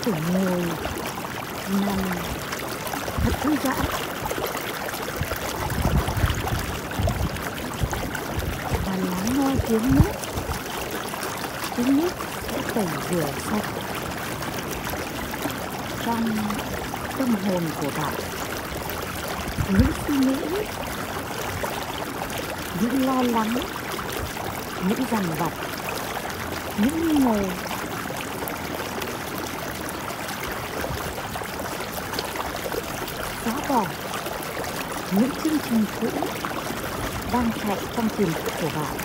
thể ngồi nằm thật thư giãn và lắng nghe tiếng nước. Tiếng nước sẽ tẩy rửa sạch trong tâm hồn của bạn những suy nghĩ, những lo lắng, những dằn vặt, những nghi ngờ. Xóa bỏ những chương trình cũ đang chạy trong tiềm thức của bạn.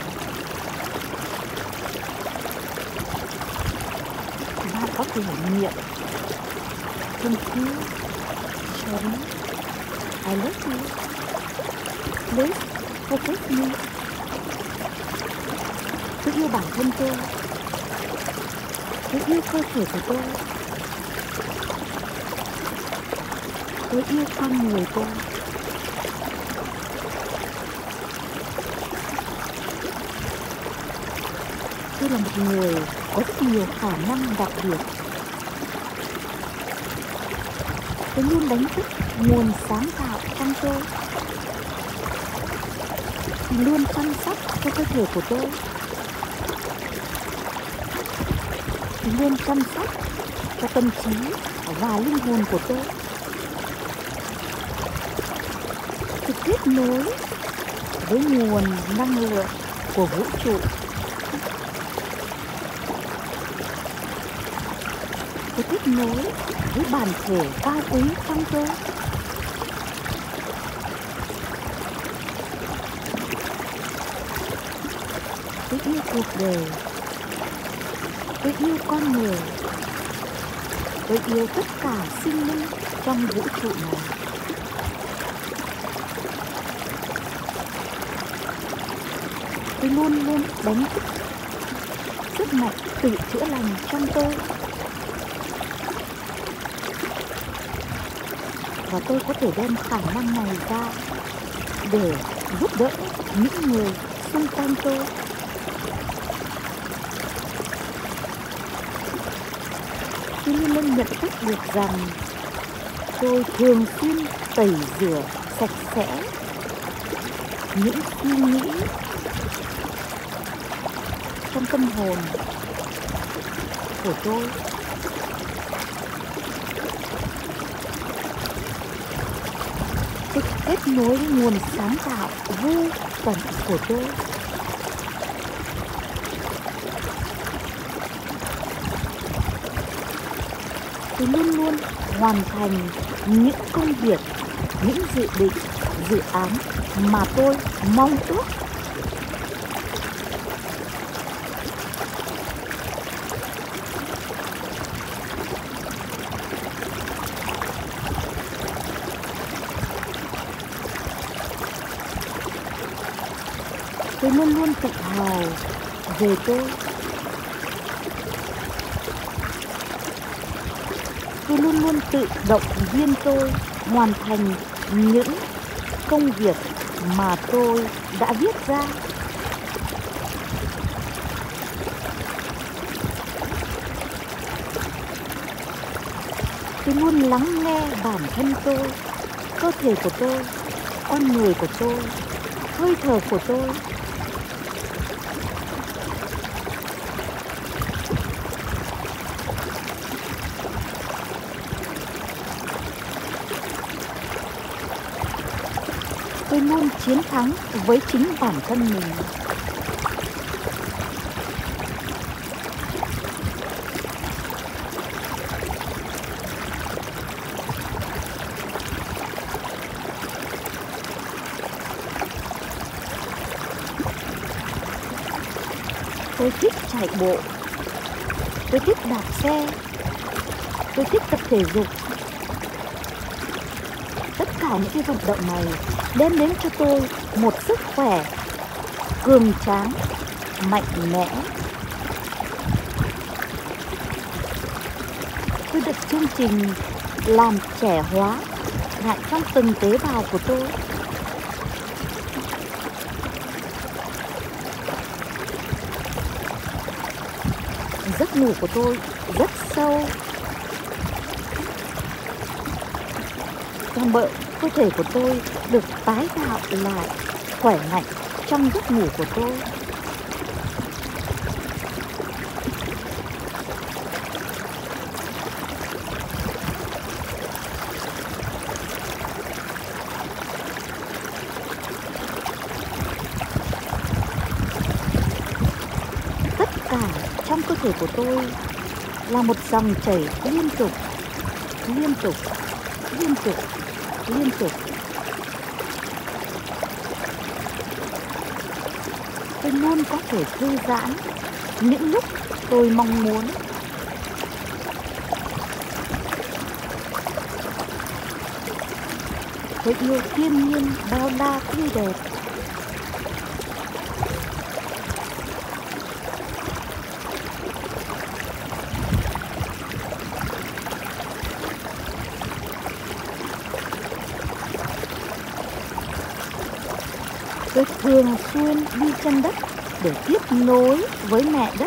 Bạn có thể niệm thank you, sorry, I love you, please forgive me. Tôi yêu bản thân tôi yêu cơ thể của tôi yêu con người tôi. Tôi là một người có rất nhiều khả năng đặc biệt. Tôi luôn đánh thức nguồn sáng tạo trong tôi. Tôi luôn chăm sóc cho cơ thể của tôi. Tôi luôn chăm sóc cho tâm trí và linh hồn của tôi. Tôi kết nối với nguồn năng lượng của vũ trụ. Tôi kết nối với bản thể cao quý trong tôi. Tôi yêu cuộc đời. Tôi yêu con người. Tôi yêu tất cả sinh linh trong vũ trụ này. Tôi luôn luôn đánh thức sức mạnh tự chữa lành trong tôi. Và tôi có thể đem khả năng này ra để giúp đỡ những người xung quanh tôi. Tôi luôn luôn nhận thức được rằng tôi thường xuyên tẩy rửa sạch sẽ những suy nghĩ trong tâm hồn của tôi. Tôi kết nối với nguồn sáng tạo vô tận của tôi. Tôi luôn luôn hoàn thành những công việc, những dự định, dự án mà tôi mong ước. Tôi luôn luôn tự hào về tôi. Tôi luôn luôn tự động viên tôi hoàn thành những công việc mà tôi đã viết ra. Tôi luôn lắng nghe bản thân tôi, cơ thể của tôi, con người của tôi, hơi thở của tôi. Tôi luôn chiến thắng với chính bản thân mình. Tôi thích chạy bộ. Tôi thích đạp xe. Tôi thích tập thể dục. Tất cả những cái vận động này đem đến cho tôi một sức khỏe cường tráng, mạnh mẽ. Tôi được chương trình làm trẻ hóa lại trong từng tế bào của tôi. Giấc ngủ của tôi rất sâu, toàn bộ cơ thể của tôi được tái tạo lại, khỏe mạnh trong giấc ngủ của tôi. Tất cả trong cơ thể của tôi là một dòng chảy liên tục, liên tục, liên tục, liên tục. Tôi luôn có thể thư giãn những lúc tôi mong muốn. Tôi yêu thiên nhiên bao la tươi đẹp. Tôi thường xuyên đi chân đất để tiếp nối với mẹ đất.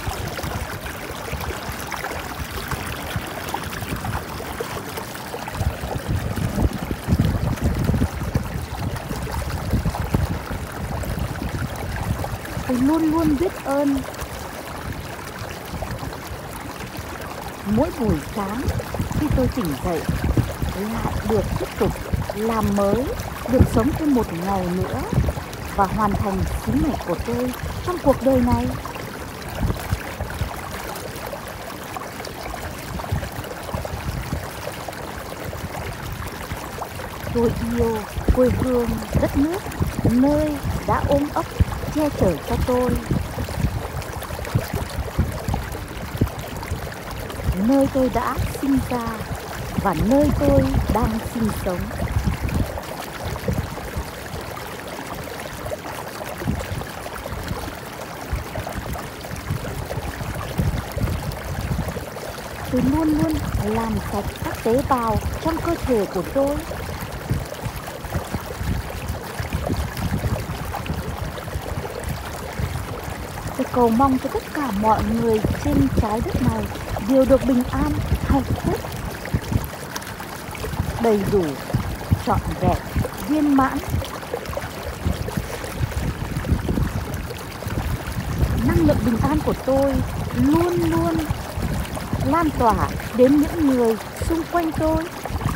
Tôi luôn luôn biết ơn. Mỗi buổi sáng khi tôi tỉnh dậy lại được tiếp tục làm mới, được sống thêm một ngày nữa và hoàn thành sứ mệnh của tôi trong cuộc đời này. Tôi yêu quê hương đất nước, nơi đã ôm ấp che chở cho tôi, nơi tôi đã sinh ra và nơi tôi đang sinh sống. Tôi luôn luôn làm sạch các tế bào trong cơ thể của tôi. Tôi cầu mong cho tất cả mọi người trên trái đất này đều được bình an, hạnh phúc, đầy đủ, trọn vẹn, viên mãn. Năng lượng bình an của tôi luôn luôn lan tỏa đến những người xung quanh tôi.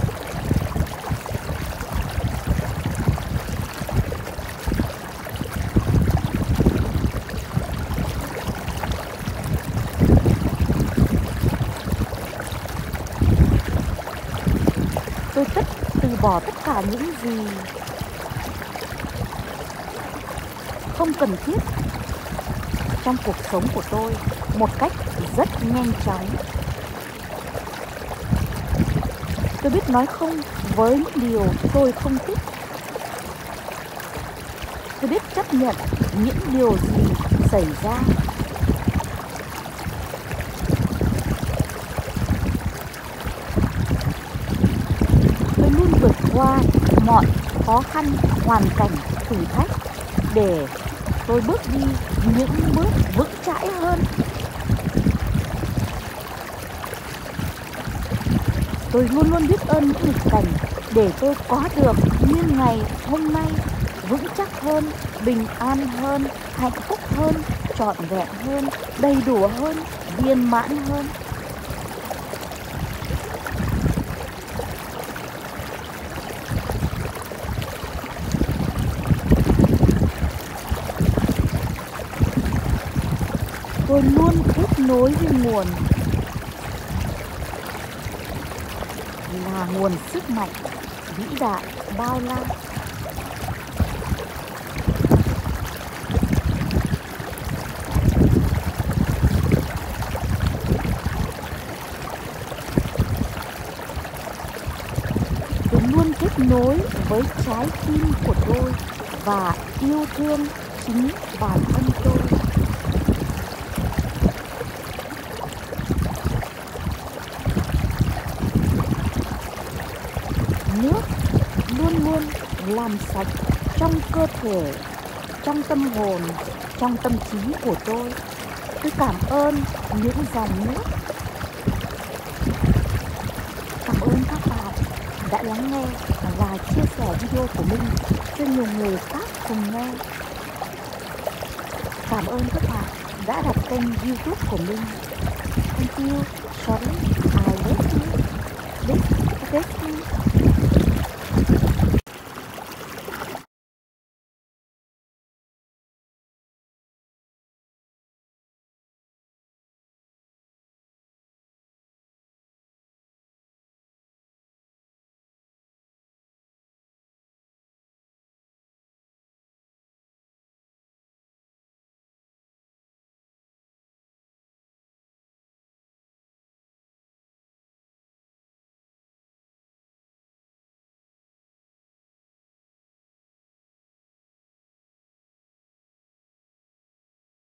Tôi từ bỏ tất cả những gì không cần thiết trong cuộc sống của tôi một cách rất nhanh chóng. Tôi biết nói không với những điều tôi không thích. Tôi biết chấp nhận những điều gì xảy ra. Tôi luôn vượt qua mọi khó khăn, hoàn cảnh, thử thách để tôi bước đi những bước vững chãi hơn. Tôi luôn luôn biết ơn những nghịch cảnh để tôi có được như ngày hôm nay, vững chắc hơn, bình an hơn, hạnh phúc hơn, trọn vẹn hơn, đầy đủ hơn, viên mãn hơn. Tôi luôn kết nối với nguồn, là nguồn sức mạnh vĩ đại bao la. Tôi luôn kết nối với trái tim của tôi và yêu thương chính bản thân tôi. Nước luôn luôn làm sạch trong cơ thể, trong tâm hồn, trong tâm trí của tôi. Tôi cảm ơn những dòng nước. Cảm ơn các bạn đã lắng nghe và chia sẻ video của mình cho nhiều người khác cùng nghe. Cảm ơn các bạn đã đặt kênh YouTube của mình. Thank you. Sorry, I love you. This is